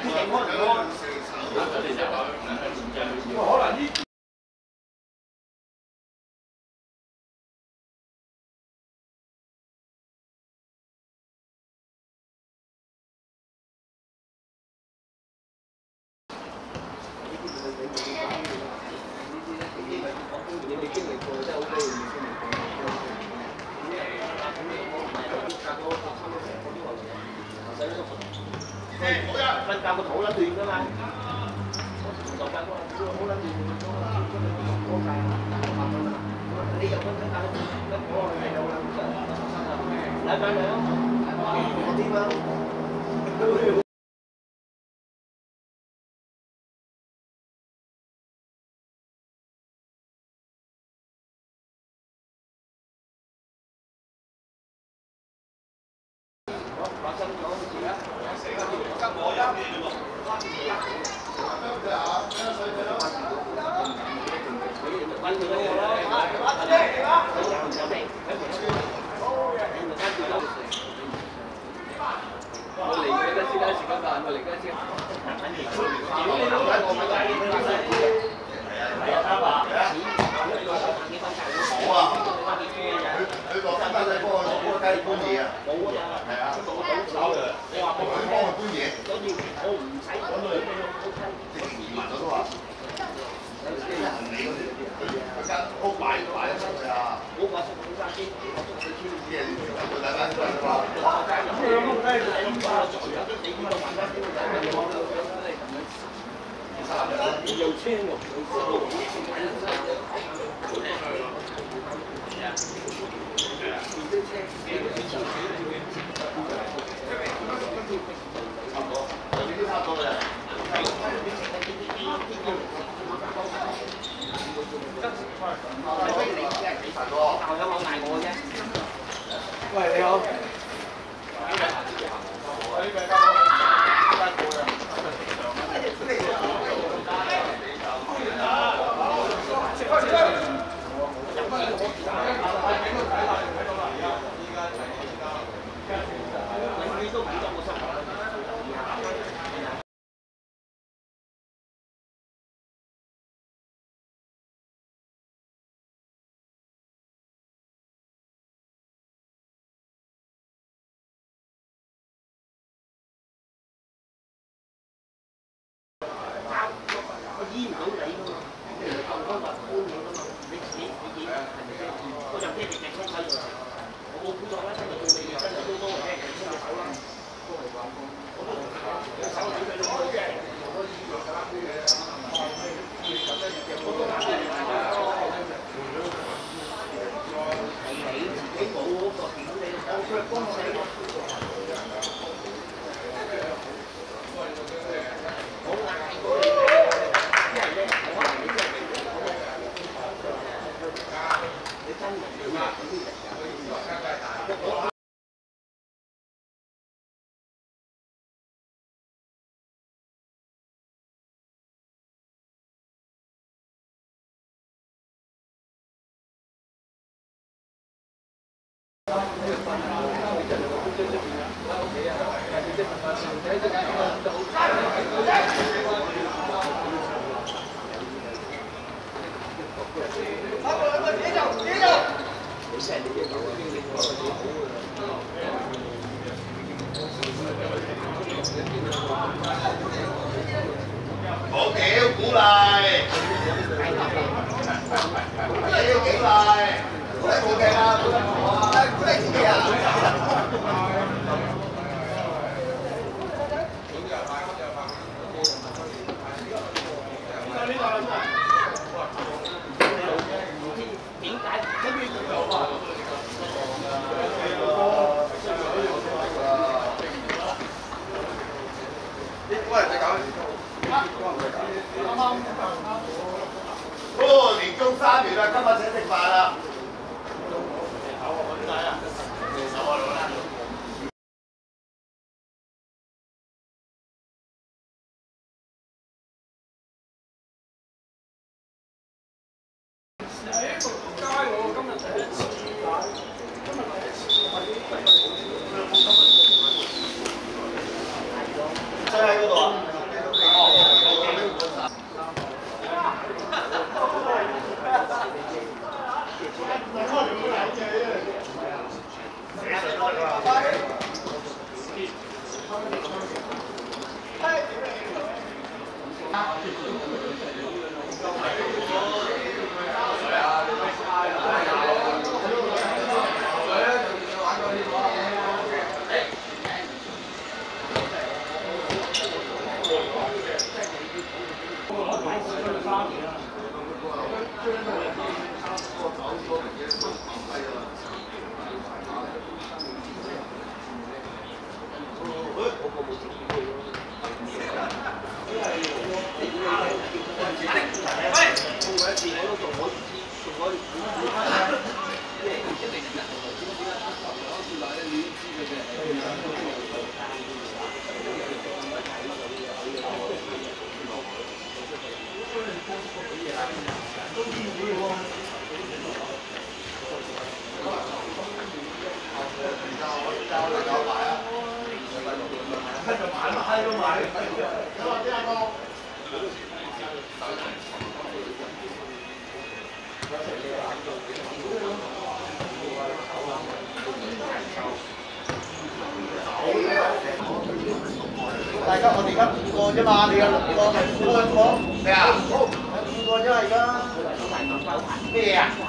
瞓覺個肚撚亂㗎嘛，就瞓個好撚亂，你又瞓緊覺，我係有撚，禮拜兩，我點啊？發生咗事啦！得我一年喎。我嚟緊先啦，時間辦，我嚟緊先。好啊！佢落翻低幫我攞嗰個雞搬嘢啊！冇啊！係啊！你話佢幫我搬嘢，所以我唔使揾佢，即係移民我都話。佢間屋擺得出去啊！我話出去先，啲人要大家知道嘛。又青喎，差唔多啦。喂，你好。醫唔到你㗎嘛，你唔夠方法搬嘢㗎嘛，你係咪先？我就驚你隻手喺度，我冇估錯啦，真係對你真係都多嘅，伸隻手啦，都係講講，我都隻手點俾你開啫，我都醫藥㗎啦，我都打俾你睇啦，係你自己冇嗰個點你，我佢幫死我。好屌鼓勵，你要幾勵？鼓勵冇嘅啊，鼓勵我啊，鼓勵自己啊。點解？哦，年中3月啦，今日請食飯啦。點解啊？手啊攞啦。街喎，今日第一次打，今日第一次喺嗰度啊！ 大家我哋而家5個啫嘛，你有6個，5個咩啊？5個啫嘛而家。咩啊？